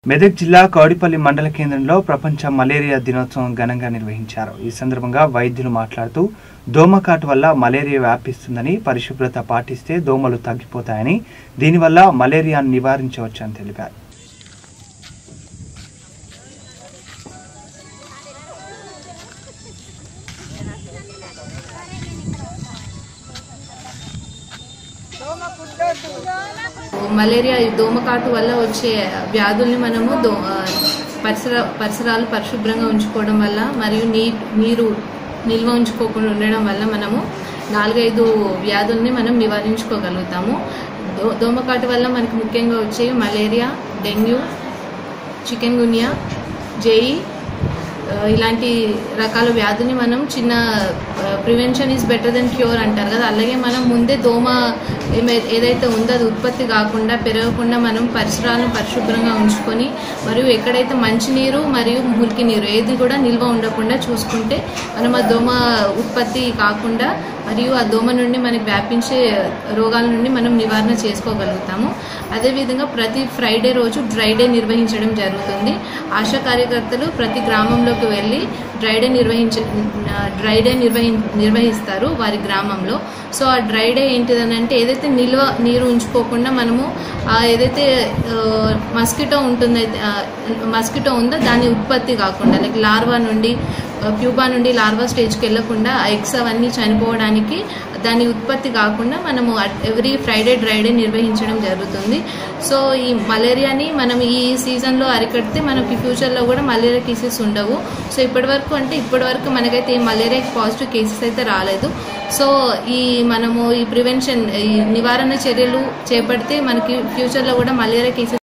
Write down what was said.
మెదక్ జిల్లా కౌడిపల్లి మండల కేంద్రంలో ప్రపంచ మలేరియా దినోత్సవం ఘనంగా నిర్వహించారు. ఈ సందర్భంగా వైద్యులు మాట్లాడుతూ దోమకాటు వల్ల మలేరియా వ్యాపిస్తుందని, పరిశుభ్రత పాటిస్తే దోమలు తగ్గిపోతాయని, దీనివల్ల మలేరియాను నివారించవచ్చని తెలిపారు. మలేరియా దోమకాటు వల్ల వచ్చే వ్యాధుల్ని మనము పరిసరాలు పరిశుభ్రంగా ఉంచుకోవడం వల్ల మరియు నీరు నిల్వ ఉంచుకోకుండా ఉండడం వల్ల మనము 4-5 వ్యాధుల్ని మనం నివారించుకోగలుగుతాము. దోమకాటు వల్ల మనకు ముఖ్యంగా వచ్చే malaria, dengue, chikungunya, JE ఇలాంటి రకాల వ్యాధుల్ని మనం prevention is better than cure అంటారు కదా, అలాగే మనం ముందే దోమ ఏదైతే ఉందో అది ఉత్పత్తి కాకుండా పెరగకుండా మనం పరిసరాలను పరిశుభ్రంగా ఉంచుకొని మరియు ఎక్కడైతే మంచినీరు మరియు మురికి నీరు ఏది కూడా నిల్వ ఉండకుండా చూసుకుంటే మనం ఆ దోమ ఉత్పత్తి కాకుండా మరియు ఆ దోమ నుండి మనకి వ్యాపించే రోగాల నుండి మనం నివారణ చేసుకోగలుగుతాము. అదేవిధంగా ప్రతి ఫ్రైడే రోజు డ్రై డే నిర్వహించడం జరుగుతుంది. ఆశా కార్యకర్తలు ప్రతి గ్రామంలోకి వెళ్ళి డ్రై డే నిర్వహిస్తారు వారి గ్రామంలో. సో ఆ డ్రై డే ఏంటిదనంటే ఏదైతే నిల్వ నీరు ఉంచుకోకుండా మనము ఏదైతే మస్కిటో ఉందో దాని ఉత్పత్తి కాకుండా లైక్ లార్వా నుండి ప్యూపా నుండి లార్వా స్టేజ్కి వెళ్లకుండా ఆ ఎగ్స్ అవన్నీ చనిపోవడానికి దాని ఉత్పత్తి కాకుండా మనము ఎవ్రీ ఫ్రైడే డ్రై డే నిర్వహించడం జరుగుతుంది. సో ఈ మలేరియాని మనం ఈ సీజన్లో అరికడితే మనకి ఫ్యూచర్లో కూడా మలేరియా కేసెస్ ఉండవు. సో ఇప్పటివరకు మనకైతే ఈ మలేరియా పాజిటివ్ కేసెస్ అయితే రాలేదు. సో మనము ఈ ప్రివెన్షన్ ఈ నివారణ చర్యలు చేపడితే మనకి ఫ్యూచర్లో కూడా మలేరియా కేసెస్